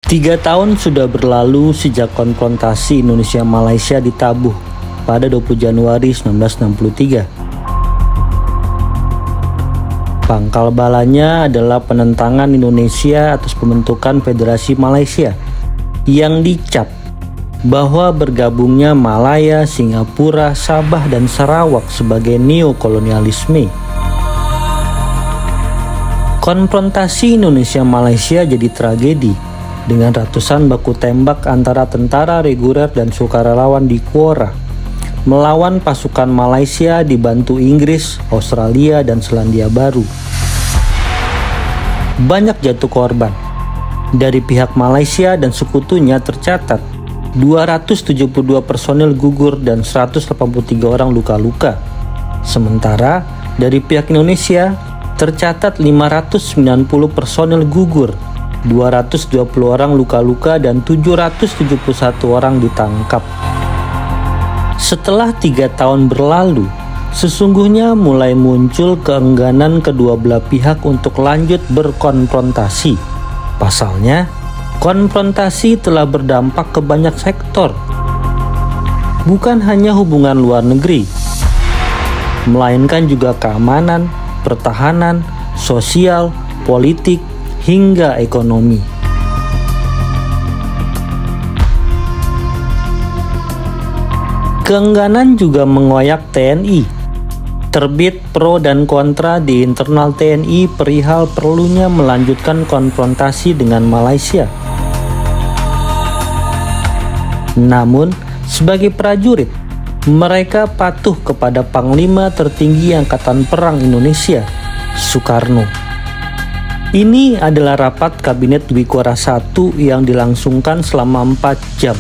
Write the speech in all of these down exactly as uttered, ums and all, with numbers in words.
Tiga tahun sudah berlalu sejak konfrontasi Indonesia-Malaysia ditabuh pada dua puluh Januari seribu sembilan ratus enam puluh tiga. Pangkal balanya adalah penentangan Indonesia atas pembentukan Federasi Malaysia yang dicap bahwa bergabungnya Malaya, Singapura, Sabah, dan Sarawak sebagai neokolonialisme. Konfrontasi Indonesia-Malaysia jadi tragedi dengan ratusan baku tembak antara tentara reguler dan sukarelawan di Kuora melawan pasukan Malaysia dibantu Inggris, Australia, dan Selandia Baru. Banyak jatuh korban. Dari pihak Malaysia dan sekutunya tercatat dua ratus tujuh puluh dua personil gugur dan seratus delapan puluh tiga orang luka-luka. Sementara dari pihak Indonesia tercatat lima ratus sembilan puluh personil gugur, dua ratus dua puluh orang luka-luka, dan tujuh ratus tujuh puluh satu orang ditangkap. Setelah tiga tahun berlalu, sesungguhnya mulai muncul keengganan kedua belah pihak untuk lanjut berkonfrontasi. Pasalnya, konfrontasi telah berdampak ke banyak sektor. Bukan hanya hubungan luar negeri, melainkan juga keamanan, pertahanan, sosial, politik, hingga ekonomi. Keengganan juga mengoyak T N I. Terbit pro dan kontra di internal T N I perihal perlunya melanjutkan konfrontasi dengan Malaysia. Namun, sebagai prajurit, mereka patuh kepada Panglima Tertinggi Angkatan Perang Indonesia, Soekarno. Ini adalah rapat Kabinet Dwi Kora satu yang dilangsungkan selama empat jam.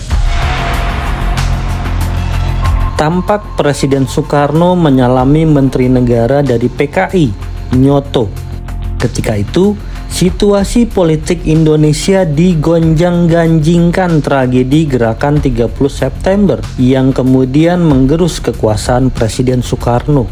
Tampak Presiden Soekarno menyalami Menteri Negara dari P K I, Nyoto. Ketika itu, situasi politik Indonesia digonjang-ganjingkan tragedi Gerakan tiga puluh September yang kemudian menggerus kekuasaan Presiden Soekarno.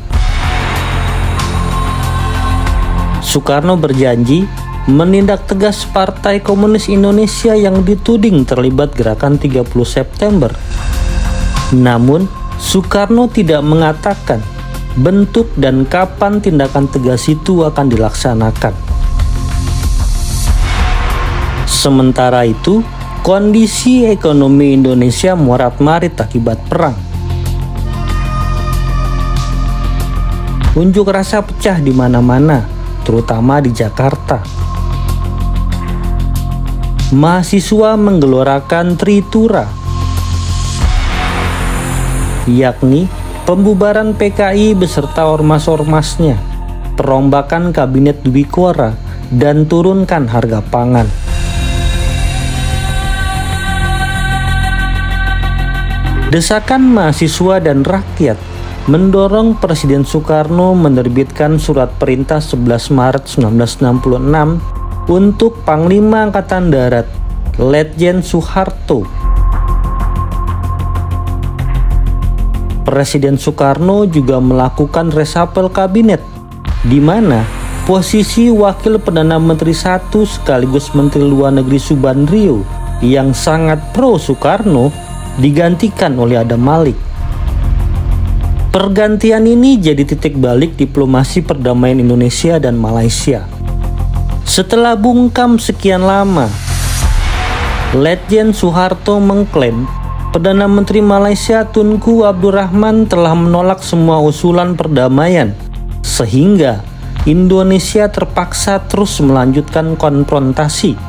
Soekarno berjanji menindak tegas Partai Komunis Indonesia yang dituding terlibat Gerakan tiga puluh September. Namun, Soekarno tidak mengatakan bentuk dan kapan tindakan tegas itu akan dilaksanakan. Sementara itu, kondisi ekonomi Indonesia morat-marit akibat perang. Unjuk rasa pecah di mana-mana, terutama di Jakarta. Mahasiswa menggelorakan Tritura, yakni pembubaran P K I beserta ormas-ormasnya, perombakan Kabinet Dwi Kora, dan turunkan harga pangan. Desakan mahasiswa dan rakyat mendorong Presiden Soekarno menerbitkan surat perintah sebelas Maret seribu sembilan ratus enam puluh enam untuk Panglima Angkatan Darat, Letjen Soeharto. Presiden Soekarno juga melakukan resapel kabinet, di mana posisi Wakil Perdana Menteri satu sekaligus Menteri Luar Negeri Subandrio yang sangat pro Soekarno digantikan oleh Adam Malik. Pergantian ini jadi titik balik diplomasi perdamaian Indonesia dan Malaysia. Setelah bungkam sekian lama, Letjen Soeharto mengklaim Perdana Menteri Malaysia Tunku Abdul Rahman telah menolak semua usulan perdamaian, sehingga Indonesia terpaksa terus melanjutkan konfrontasi.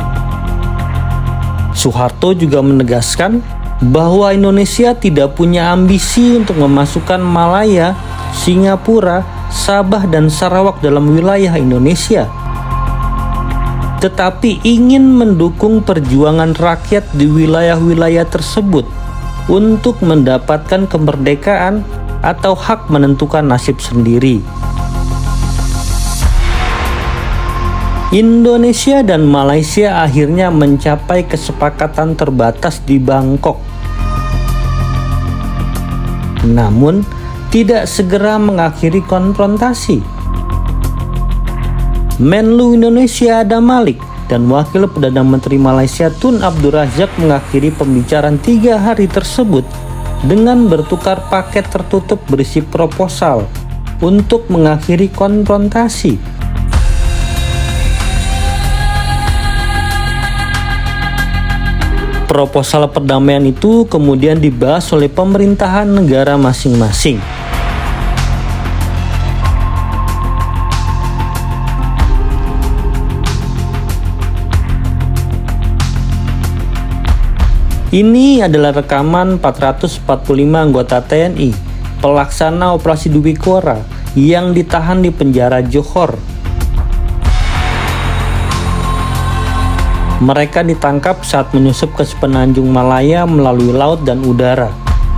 Soeharto juga menegaskan bahwa Indonesia tidak punya ambisi untuk memasukkan Malaya, Singapura, Sabah, dan Sarawak dalam wilayah Indonesia, tetapi ingin mendukung perjuangan rakyat di wilayah-wilayah tersebut untuk mendapatkan kemerdekaan atau hak menentukan nasib sendiri. Indonesia dan Malaysia akhirnya mencapai kesepakatan terbatas di Bangkok. Namun, tidak segera mengakhiri konfrontasi. Menlu Indonesia Adam Malik dan Wakil Perdana Menteri Malaysia Tun Abdul Razak mengakhiri pembicaraan tiga hari tersebut dengan bertukar paket tertutup berisi proposal untuk mengakhiri konfrontasi. Proposal perdamaian itu kemudian dibahas oleh pemerintahan negara masing-masing. Ini adalah rekaman empat ratus empat puluh lima anggota T N I pelaksana operasi Dubikora yang ditahan di penjara Johor. Mereka ditangkap saat menyusup ke Semenanjung Malaya melalui laut dan udara.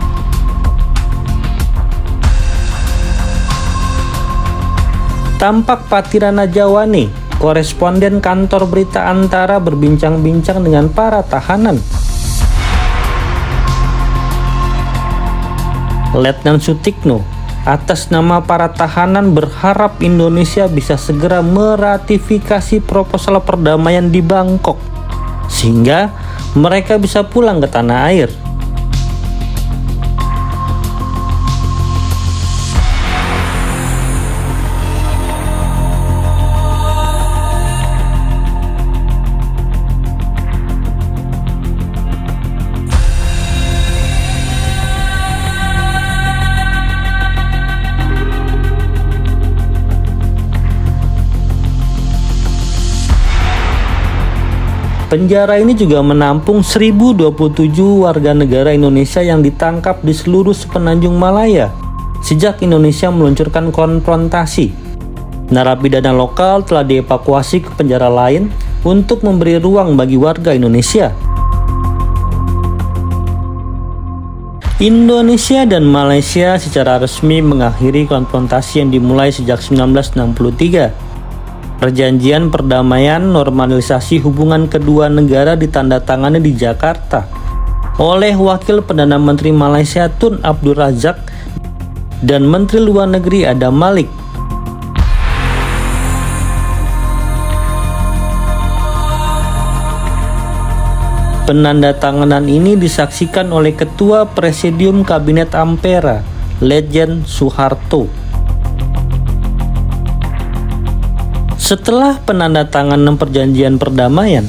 Tampak Patirana Jawane, koresponden kantor berita Antara, berbincang-bincang dengan para tahanan. Letnan Sutikno atas nama para tahanan berharap Indonesia bisa segera meratifikasi proposal perdamaian di Bangkok sehingga mereka bisa pulang ke tanah air. Penjara ini juga menampung seribu dua puluh tujuh warga negara Indonesia yang ditangkap di seluruh Semenanjung Malaya sejak Indonesia meluncurkan konfrontasi. Narapidana lokal telah dievakuasi ke penjara lain untuk memberi ruang bagi warga Indonesia. Indonesia dan Malaysia secara resmi mengakhiri konfrontasi yang dimulai sejak seribu sembilan ratus enam puluh tiga. Perjanjian perdamaian normalisasi hubungan kedua negara ditandatangani di Jakarta oleh Wakil Perdana Menteri Malaysia Tun Abdul Razak dan Menteri Luar Negeri Adam Malik. Penandatanganan ini disaksikan oleh Ketua Presidium Kabinet Ampera, Letjen Suharto. Setelah penandatanganan perjanjian perdamaian,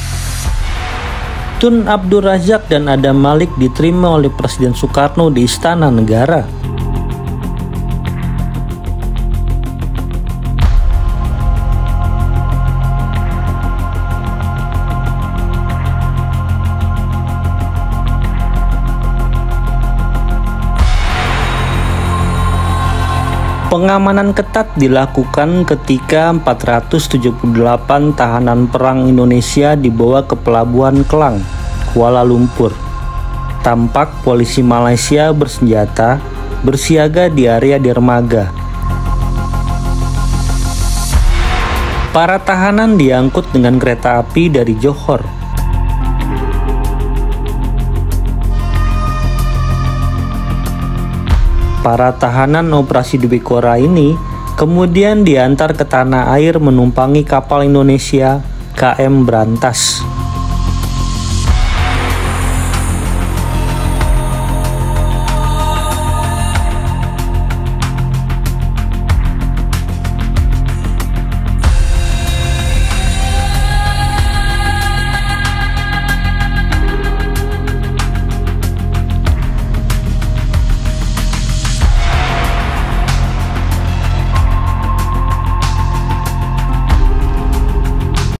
Tun Abdul Razak dan Adam Malik diterima oleh Presiden Soekarno di Istana Negara. Pengamanan ketat dilakukan ketika empat ratus tujuh puluh delapan tahanan perang Indonesia dibawa ke Pelabuhan Kelang, Kuala Lumpur. Tampak polisi Malaysia bersenjata bersiaga di area dermaga. Para tahanan diangkut dengan kereta api dari Johor. Para tahanan operasi Dubikora ini kemudian diantar ke tanah air menumpangi kapal Indonesia K M Brantas.